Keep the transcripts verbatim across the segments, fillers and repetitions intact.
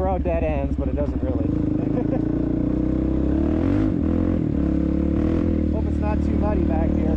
road dead ends, but it doesn't really. Hope it's not too muddy back here.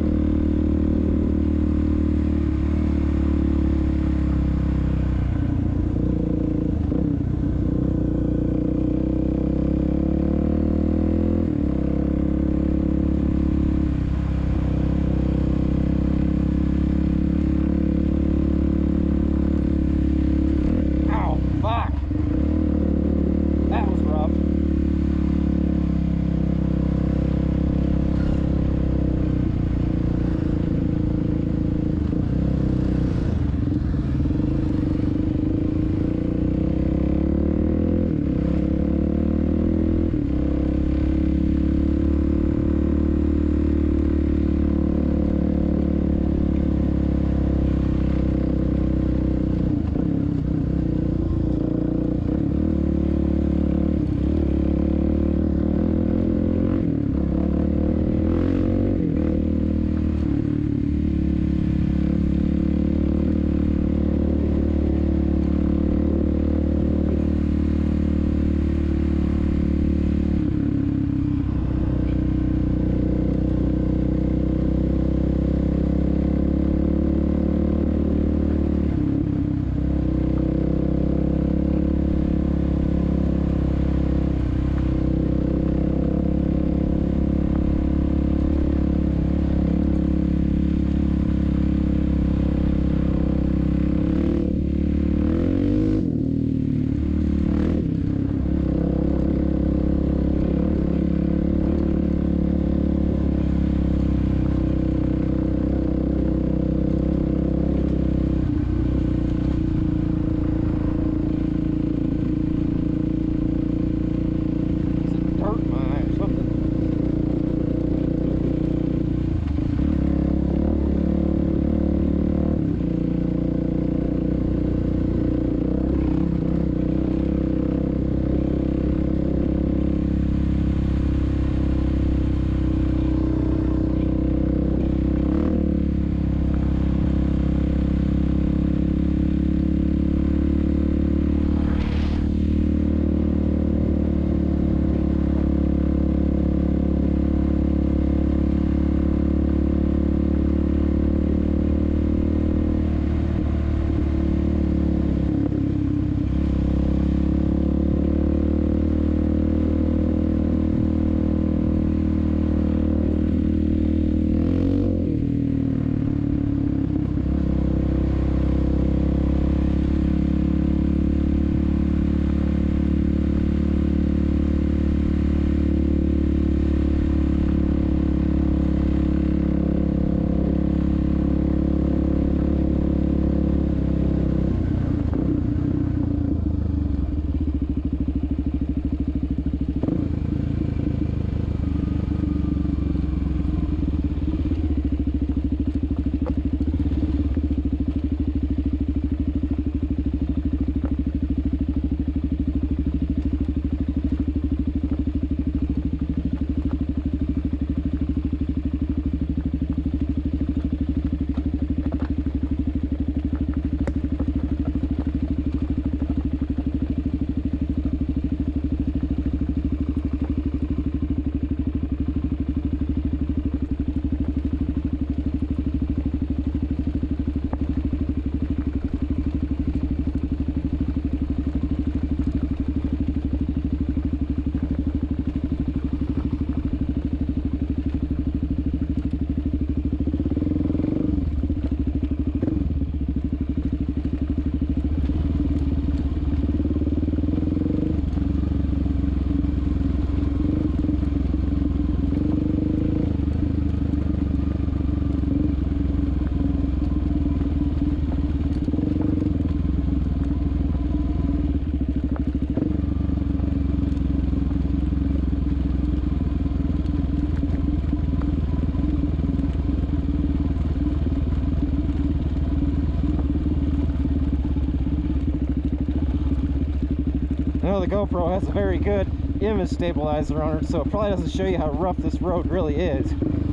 know the GoPro has a very good image stabilizer on it, so it probably doesn't show you how rough this road really is.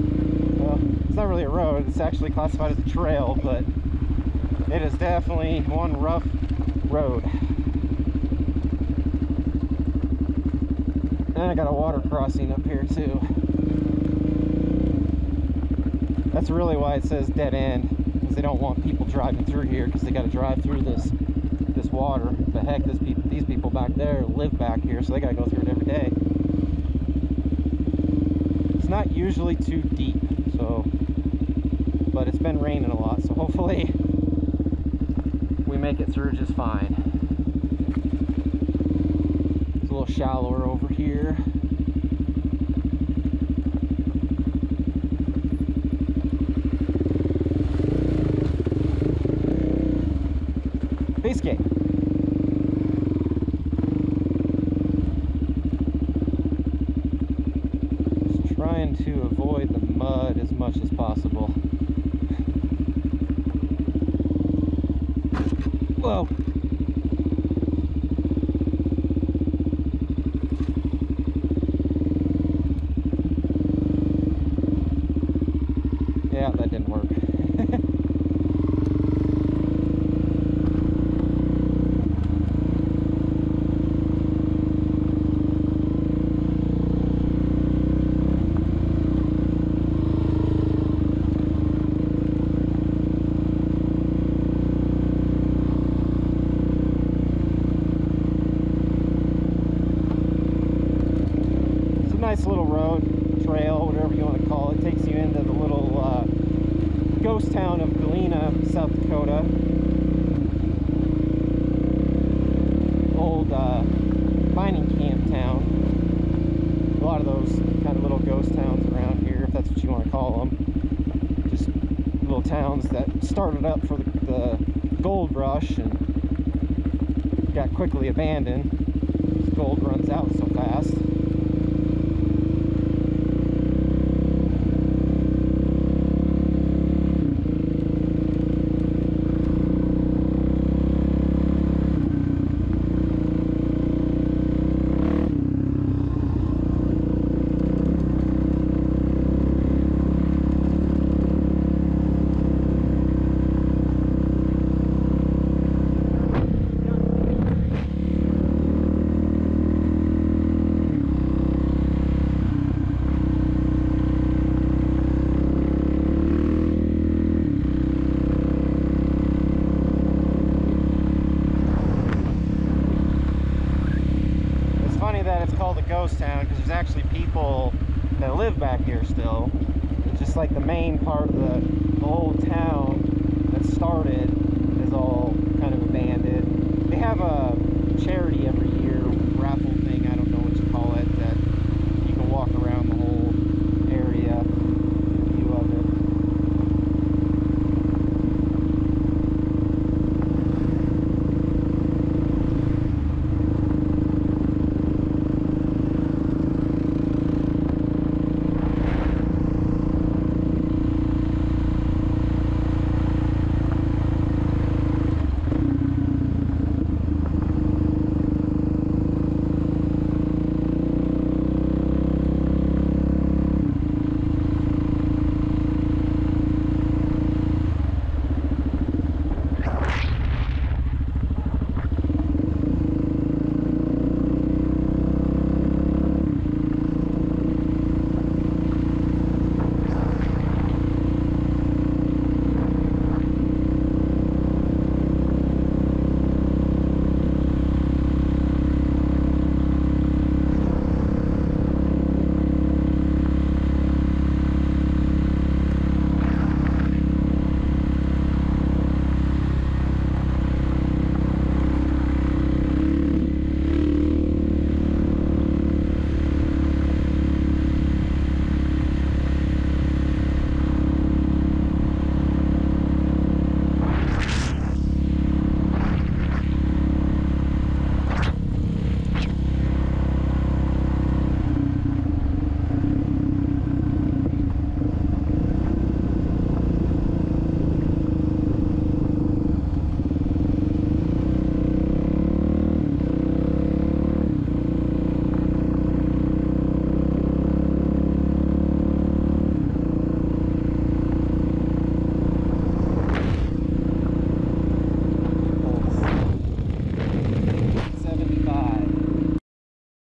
Well, it's not really a road, it's actually classified as a trail, but it is definitely one rough road. And I got a water crossing up here too. That's really why it says dead end, because they don't want people driving through here, because they got to drive through this this water. But heck, this people, these people back there live back here, so they got to go through it every day. It's not usually too deep, so, but it's been raining a lot, so hopefully we make it through just fine. It's a little shallower over here. Base gate. Just trying to avoid the mud as much as possible. Whoa. Yeah, that didn't work. Nice little road, trail, whatever you want to call it. Takes you into the little uh, ghost town of Galena, South Dakota. Old uh, mining camp town. A lot of those kind of little ghost towns around here, if that's what you want to call them. Just little towns that started up for the, the gold rush and got quickly abandoned. This gold runs out so fast. That it's called a ghost town because there's actually people that live back here still. It's just like the main part of the